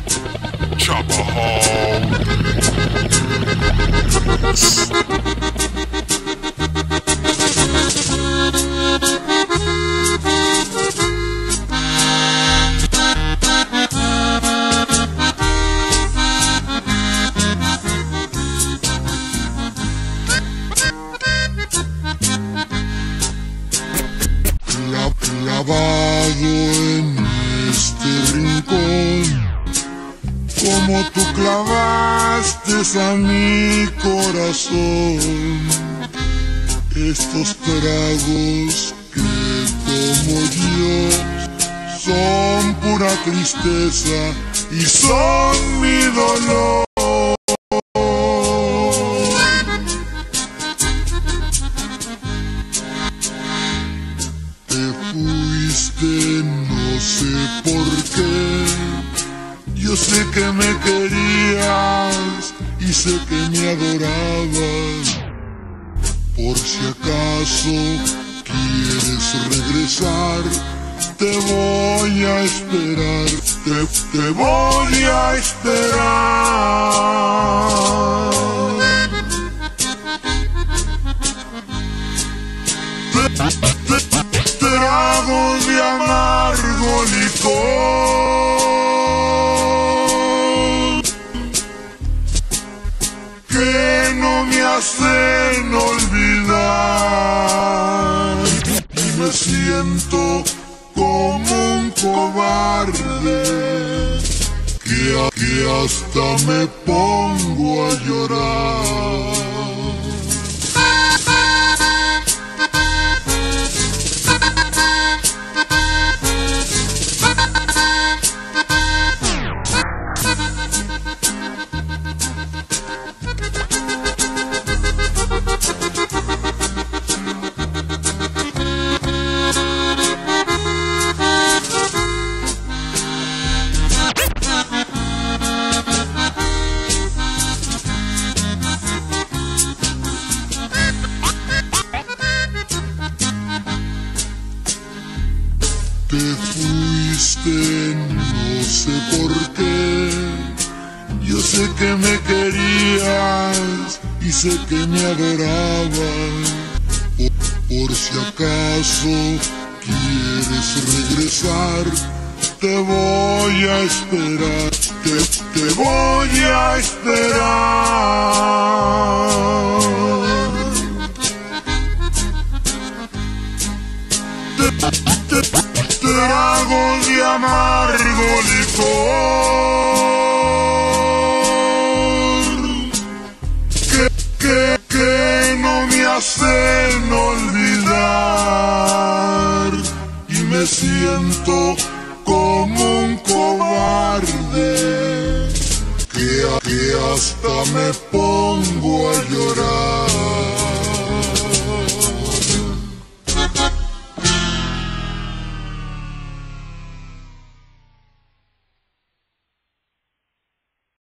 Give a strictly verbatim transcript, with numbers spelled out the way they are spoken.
Chopper Clavado en este rincón, como tú clavaste a mi corazón, estos tragos que como yo son pura tristeza y son mi dolor. Te fuiste, no sé por qué. Yo sé que me querías y sé que me adorabas. Por si acaso quieres regresar, te voy a esperar, te, te voy a esperar. Tragos de amargo licor que no me hacen olvidar, y me siento como un cobarde que, que hasta me pongo a llorar. Te fuiste, no sé por qué. Yo sé que me querías y sé que me adorabas. Por, por si acaso quieres regresar, te voy a esperar, te, te voy a esperar. Te, te, Tragos de amargo licor que, que, que no me hacen olvidar, y me siento como un cobarde que, que hasta me pongo a